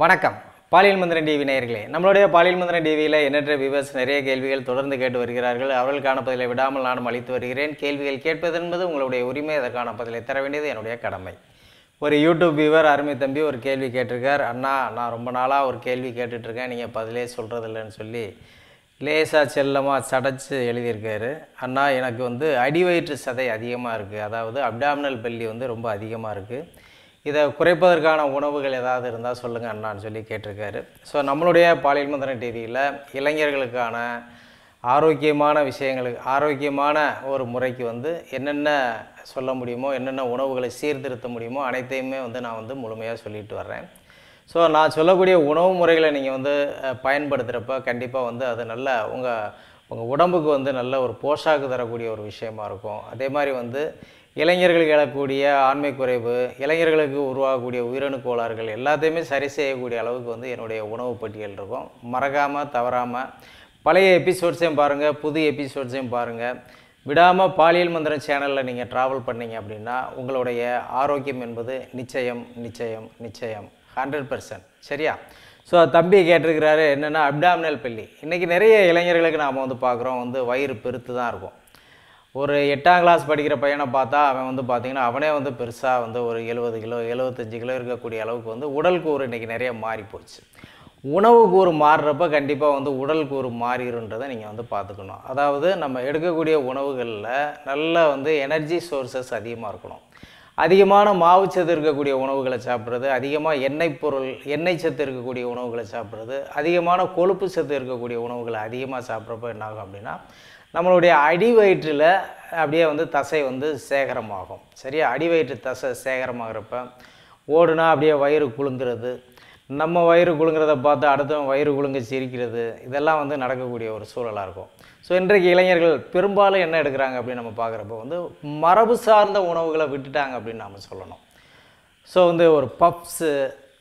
வணக்கம் பாலியல் மந்திரன் டிவி நேயர்களே, நம்மளுடைய பாலியல் மந்திரன் டிவியில் எண்ணற்ற வியூவர்ஸ் நிறைய கேள்விகள் தொடர்ந்து கேட்டு வருகிறார்கள். அவர்களுக்கான பதிலை விடாமல் நானும் அளித்து வருகிறேன். கேள்விகள் கேட்பது என்பது உங்களுடைய உரிமை. அதற்கான பதிலை தர வேண்டியது என்னுடைய கடமை. ஒரு யூடியூப் வியூவர் அருமை தம்பி ஒரு கேள்வி கேட்டிருக்கார். அண்ணா, நான் ரொம்ப நாளாக ஒரு கேள்வி கேட்டுட்ருக்கேன், நீங்கள் பதிலே சொல்கிறதில்லைன்னு சொல்லி லேசாக செல்லமாக சடைச்சு எழுதியிருக்காரு. அண்ணா, எனக்கு அடிவயிற்று சதை அதிகமாக இருக்குது, அதாவது அப்டாமினல் பெல்லி ரொம்ப அதிகமாக இருக்குது. இதை குறைப்பதற்கான உணவுகள் ஏதாவது இருந்தால் சொல்லுங்கள் அண்ணான்னு சொல்லி கேட்டிருக்காரு. ஸோ நம்மளுடைய பாலியல் மந்திரன் டிவியில் இளைஞர்களுக்கான ஆரோக்கியமான விஷயங்களுக்கு, ஆரோக்கியமான ஒரு முறைக்கு என்னென்ன சொல்ல முடியுமோ, என்னென்ன உணவுகளை சீர்திருத்த முடியுமோ அனைத்தையுமே நான் முழுமையாக சொல்லிட்டு வர்றேன். ஸோ நான் சொல்லக்கூடிய உணவு முறைகளை நீங்கள் பயன்படுத்துகிறப்ப கண்டிப்பாக அது நல்ல உங்கள் உடம்புக்கு நல்ல ஒரு போஷாக்கு தரக்கூடிய ஒரு விஷயமா இருக்கும். அதே மாதிரி இளைஞர்களுக்கு எழக்கூடிய ஆண்மை குறைவு, இளைஞர்களுக்கு உருவாகக்கூடிய உயிரணு கோளாறுகள் எல்லாத்தையுமே சரி செய்யக்கூடிய அளவுக்கு என்னுடைய உணவு பட்டியல் இருக்கும். மறக்காமல் தவறாமல் பழைய எபிசோட்ஸையும் பாருங்கள், புது எபிசோட்ஸையும் பாருங்கள். விடாமல் பாலியல் மந்திரன் சேனலில் நீங்கள் ட்ராவல் பண்ணிங்க அப்படின்னா உங்களுடைய ஆரோக்கியம் என்பது நிச்சயம் நிச்சயம் நிச்சயம் 100%. சரியா? ஸோ தம்பி கேட்டிருக்கிறாரு என்னென்னா அப்டாமினல் பெல்லி. இன்றைக்கி நிறைய இளைஞர்களுக்கு நாம் பார்க்குறோம் வயிறு பெருத்து தான் இருக்கும். ஒரு 8ஆம் கிளாஸ் படிக்கிற பையனை பார்த்தா அவன் பார்த்திங்கன்னா அவனே பெருசாக ஒரு 70 கிலோ 75 கிலோ இருக்கக்கூடிய அளவுக்கு உடல் கூறு இன்றைக்கி நிறைய மாறி போச்சு. உணவு கூறு மாறுறப்ப கண்டிப்பாக உடல் கூறு மாறிடுன்றதை நீங்கள் பார்த்துக்கணும். அதாவது நம்ம எடுக்கக்கூடிய உணவுகளில் நல்ல எனர்ஜி சோர்சஸ் அதிகமாக இருக்கணும். அதிகமான மாவுச்சத்து இருக்கக்கூடிய உணவுகளை சாப்பிட்றது, அதிகமாக எண்ணெய் சத்து இருக்கக்கூடிய உணவுகளை சாப்பிட்றது, அதிகமான கொழுப்பு சத்து இருக்கக்கூடிய உணவுகளை அதிகமாக சாப்பிட்றப்ப என்னாகும் அப்படின்னா நம்மளுடைய அடிவயிற்றில் அப்படியே தசை சேகரமாகும். சரியா? அடிவயிற்று தசை சேகரமாகிறப்ப ஓடுனா அப்படியே வயிறு குலுங்கிறது, நம்ம வயிறு குலுங்கிறத பார்த்து அடுத்தவன் வயிறு குலுங்க சிரிக்கிறது, இதெல்லாம் நடக்கக்கூடிய ஒரு சூழலாக இருக்கும். ஸோ இன்றைக்கு இளைஞர்கள் பெரும்பாலும் என்ன எடுக்கிறாங்க அப்படின்னு நம்ம பார்க்குறப்ப மரபு சார்ந்த உணவுகளை விட்டுட்டாங்க அப்படின்னு நாம் சொல்லணும். ஸோ ஒரு பப்ஸு,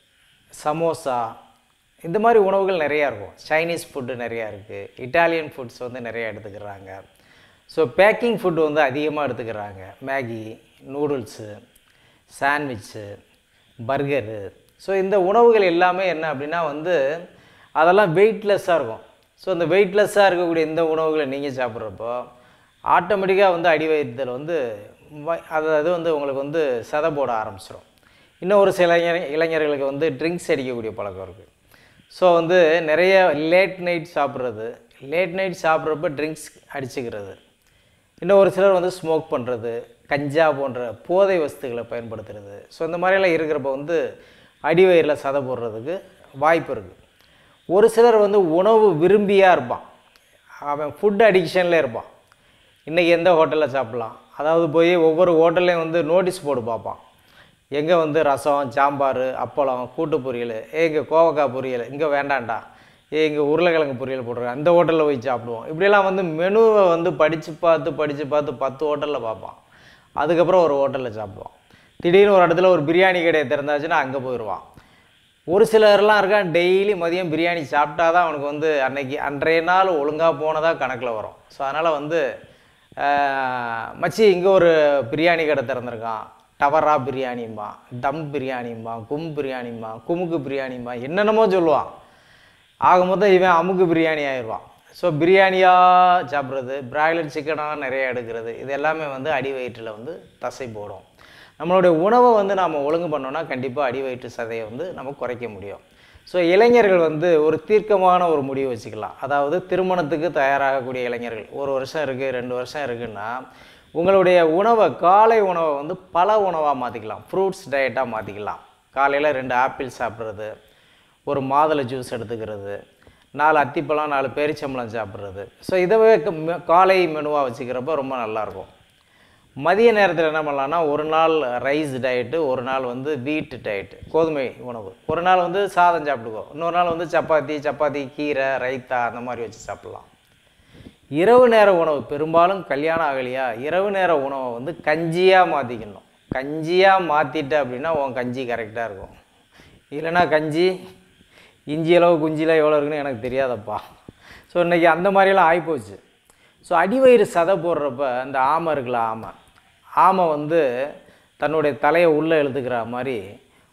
சமோசா, இந்த மாதிரி உணவுகள் நிறையா இருக்கும். சைனீஸ் ஃபுட்டு நிறையா இருக்குது, இட்டாலியன் ஃபுட்ஸ் நிறையா எடுத்துக்கிறாங்க. ஸோ பேக்கிங் ஃபுட்டு அதிகமாக எடுத்துக்கிறாங்க. Maggi, noodles, sandwich, burger. So இந்த உணவுகள் எல்லாமே என்ன அப்படின்னா அதெல்லாம் வெயிட்லெஸ்ஸாக இருக்கும். ஸோ இந்த வெயிட்லெஸ்ஸாக இருக்கக்கூடிய இந்த உணவுகளை நீங்கள் சாப்பிட்றப்போ ஆட்டோமேட்டிக்காக அடிவயிற்றில் அது உங்களுக்கு சதை போட ஆரம்பிச்சிடும். இன்னும் ஒரு சில இளைஞர்களுக்கு ட்ரிங்க்ஸ் அடிக்கக்கூடிய பழக்கம் இருக்குது. ஸோ நிறைய லேட் நைட் சாப்பிட்றப்ப ட்ரிங்க்ஸ் அடிச்சுக்கிறது. இன்னும் ஒரு சிலர் ஸ்மோக் பண்ணுறது, கஞ்சா போன்ற போதை வஸ்துக்களை பயன்படுத்துகிறது. ஸோ இந்த மாதிரிலாம் இருக்கிறப்ப அடிவயிறில் சதை போடுறதுக்கு வாய்ப்பு இருக்குது. ஒரு சிலர் உணவு விரும்பியாக இருப்பான், அவன் ஃபுட் அடிக்ஷனில் இருப்பான். இன்றைக்கி எந்த ஹோட்டலில் சாப்பிட்லாம், அதாவது போய் ஒவ்வொரு ஹோட்டல்லையும் நோட்டீஸ் போர்டு பார்ப்பான். எங்கே ரசம், சாம்பார், அப்பளம், கூட்டு பொரியல், இங்கே கோவக்காய் பொரியல், இங்கே வேண்டாண்டா, இங்கே உருளைக்கிழங்கு பொரியல் போட்டுருக்கேன், அந்த ஹோட்டலில் போய் சாப்பிடுவோம். இப்படியெல்லாம் மெனுவை படித்து பார்த்து 10 ஹோட்டலில் பார்ப்பான். அதுக்கப்புறம் ஒரு ஹோட்டலில் சாப்பிடுவான். திடீர்னு ஒரு இடத்துல ஒரு பிரியாணி கடையை திறந்தாச்சுன்னா அங்கே போயிடுவான். ஒரு சிலர்லாம் இருக்கான், டெய்லி மதியம் பிரியாணி சாப்பிட்டா தான் அவனுக்கு அன்றைய நாள் ஒழுங்காக போனதாக கணக்கில் வரும். ஸோ அதனால் மச்சி இங்கே ஒரு பிரியாணி கடை திறந்துருக்கான், டவரா பிரியாணிம்மா, தம் பிரியாணிம்மா, கும் பிரியாணிம்மா, குமுக்கு பிரியாணிம்மா, என்னென்னமோ சொல்லுவான். ஆக மொத்தம் இவன் அமுக்கு பிரியாணி ஆயிடுவான். ஸோ பிரியாணியாக சாப்பிட்றது, பிராய்லர் சிக்கனாக நிறைய எடுக்கிறது, இது எல்லாமே அடிவயிற்றில் தசை போடும். நம்மளுடைய உணவை நாம் ஒழுங்கு பண்ணோன்னா கண்டிப்பாக அடிவயிற்று சதையை நம்ம குறைக்க முடியும். ஸோ இளைஞர்கள் ஒரு தீர்க்கமான ஒரு முடிவு வச்சுக்கலாம். அதாவது திருமணத்துக்கு தயாராகக்கூடிய இளைஞர்கள் 1 வருஷம் இருக்குது, 2 வருஷம் இருக்குன்னா உங்களுடைய உணவை, காலை உணவை பல உணவாக மாற்றிக்கலாம். ஃப்ரூட்ஸ் டயட்டாக மாற்றிக்கலாம். காலையில் 2 ஆப்பிள் சாப்பிட்றது, ஒரு மாதுளை ஜூஸ் எடுத்துக்கிறது, 4 அத்திப்பழம், 4 பேரிச்சம்பழம் சாப்பிட்றது. ஸோ இதவே காலை மெனுவாக வச்சுக்கிறப்ப ரொம்ப நல்லாயிருக்கும். மதிய நேரத்தில் என்ன பண்ணலான்னா, ஒரு நாள் ரைஸ் டயட்டு, ஒரு நாள் வீட்டு டயட்டு, கோதுமை உணவு, ஒரு நாள் சாதம் சாப்பிட்டுக்கோ, இன்னொரு நாள் சப்பாத்தி, கீரை, ரைத்தா அந்த மாதிரி வச்சு சாப்பிட்லாம். இரவு நேர உணவு, பெரும்பாலும் கல்யாணம் ஆகலையா, இரவு நேர உணவை கஞ்சியாக மாற்றிக்கணும். கஞ்சியாக மாற்றிட்ட அப்படின்னா உன் கஞ்சி கரெக்டாக இருக்கும். இல்லைன்னா கஞ்சி இஞ்சி அளவு குஞ்சியில் எவ்வளோ இருக்குன்னு எனக்கு தெரியாதப்பா. ஸோ இன்றைக்கி அந்த மாதிரியெல்லாம் ஆகிப்போச்சு. ஸோ அடிவயிறு சதை போடுறப்ப இந்த ஆமை இருக்குல்ல, ஆமை தன்னுடைய தலையை உள்ளே இழுத்துக்கிற மாதிரி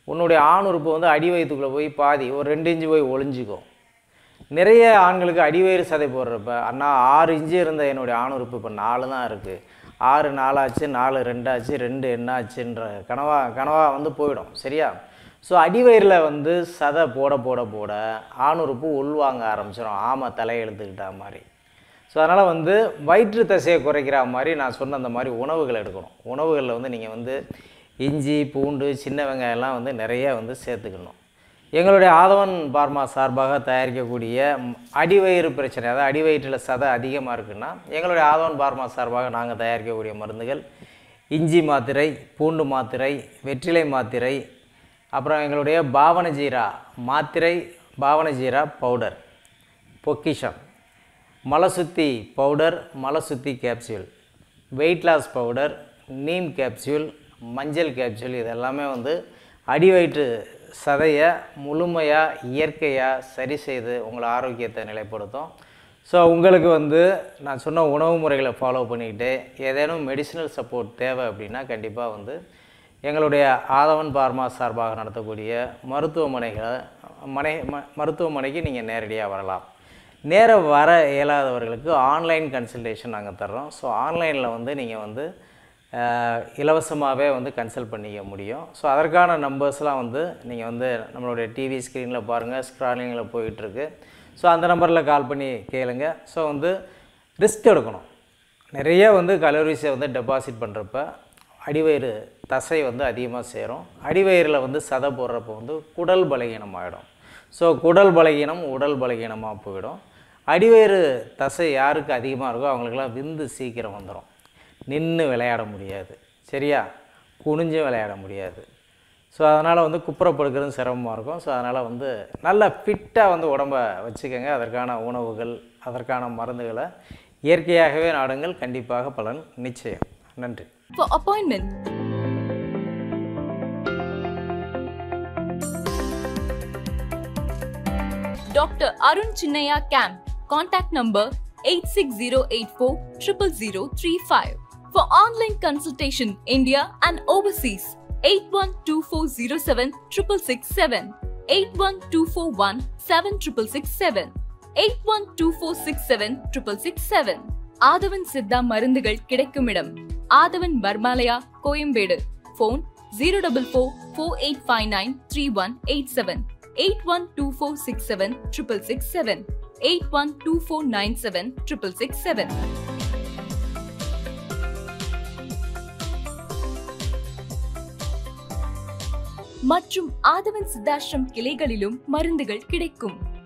உன்னுடைய ஆண் உறுப்பு வந்து அடி வயிற்றுக்குள்ளே போய் பாதி ஒரு 2 இன்ச்சு போய் ஒளிஞ்சிக்கும். நிறைய ஆண்களுக்கு அடிவயிறு சதை போடுறப்ப அண்ணா 6 இன்ச்சு இருந்த என்னுடைய ஆண் உறுப்பு இப்போ 4 தான் இருக்குது, 6 4 ஆச்சு, 4 2 ஆச்சு, 2 என்ன ஆச்சுன்ற கனவா வந்து போயிடும். சரியா? ஸோ அடிவயிறில் வந்து சதை போட போட போட ஆண் உறுப்பு உள்வாங்க ஆரம்பிச்சிடும், ஆமை தலையெழுத்துக்கிட்ட மாதிரி. ஸோ அதனால் வந்து வயிற்று தசையை குறைக்கிற மாதிரி நான் சொன்ன அந்த மாதிரி உணவுகள் எடுக்கணும். உணவுகளில் வந்து நீங்கள் வந்து இஞ்சி பூண்டு சின்ன வெங்காயம்லாம் வந்து நிறைய வந்து சேர்த்துக்கணும். எங்களுடைய ஆதவன் பார்மா சார்பாக தயாரிக்கக்கூடிய அடிவயிறு பிரச்சனை, அதாவது அடிவயிற்றில் சதை அதிகமாக இருக்குன்னா எங்களுடைய ஆதவன் பார்மா சார்பாக நாங்கள் தயாரிக்கக்கூடிய மருந்துகள் இஞ்சி மாத்திரை, பூண்டு மாத்திரை, வெற்றிலை மாத்திரை, அப்புறம் எங்களுடைய பாவனஜீரா மாத்திரை, பாவனஜீரா பவுடர், பொக்கிஷம், மலசுத்தி பவுடர், மலசுத்தி capsule, weight loss powder, neem capsule, மஞ்சள் கேப்சியூல், இதெல்லாமே வந்து அடிவயிற்று சதையை முழுமையாக இயற்கையாக சரி செய்து உங்களை ஆரோக்கியத்தை நிலைப்படுத்தும். ஸோ உங்களுக்கு வந்து நான் சொன்ன உணவு முறைகளை ஃபாலோ பண்ணிக்கிட்டு ஏதேனும் மெடிசினல் சப்போர்ட் தேவை அப்படின்னா கண்டிப்பாக வந்து எங்களுடைய ஆதவன் பார்மா சார்பாக நடத்தக்கூடிய மருத்துவமனைக்கு நீங்கள் நேரடியாக வரலாம். நேராக வர இயலாதவர்களுக்கு ஆன்லைன் கன்சல்டேஷன் நாங்கள் தர்றோம். ஸோ ஆன்லைனில் வந்து நீங்கள் வந்து இலவசமாகவே வந்து கன்சல்ட் பண்ணிக்க முடியும். ஸோ அதற்கான நம்பர்ஸ்லாம் வந்து நீங்கள் வந்து நம்மளுடைய டிவி ஸ்க்ரீனில் பாருங்கள், ஸ்க்ராலிங்கில் போயிட்டுருக்கு. ஸோ அந்த நம்பரில் கால் பண்ணி கேளுங்க. ஸோ வந்து ரிஸ்க் எடுக்கணும். நிறைய வந்து கலோரிஸை வந்து டெபாசிட் பண்ணுறப்ப அடிவயிறு தசை வந்து அதிகமாக சேரும். அடிவயிறில் வந்து சதை போடுறப்போ வந்து குடல் பலகீனம் ஆகிடும். ஸோ குடல் பலகீனம் உடல் பலகீனமாக போயிடும். அடிவயிறு தசை யாருக்கு அதிகமாக இருக்கோ அவங்களுக்கெல்லாம் விந்து சீக்கிரம் வந்துடும். நின்று விளையாட முடியாது, சரியா? குனிஞ்சு விளையாட முடியாது. ஸோ அதனால் வந்து குப்புறப்படுக்கிறது சிரமமாக இருக்கும். ஸோ அதனால் வந்து நல்லா ஃபிட்டாக வந்து உடம்பை வச்சுக்கோங்க. அதற்கான உணவுகள், அதற்கான மருந்துகளை இயற்கையாகவே நாடுங்கள். கண்டிப்பாக பலன் நிச்சயம். நன்றி. For appointment, Dr. Arun Chinnaya Camp. Contact number 8608400035. For online consultation, India and overseas, 812407 667, 81241 7667, 812467 667. ஆதவன் சித்தா மருந்துகள் கிடைக்குமிடம் ஆதவன் பர்மாலயா, கோயம்பேடு. Phone 04448593187, 812467 667, 812497 667. மற்றும் ஆதவன் சித்தாஷ்ரம் கிளைகளிலும் மருந்துகள் கிடைக்கும்.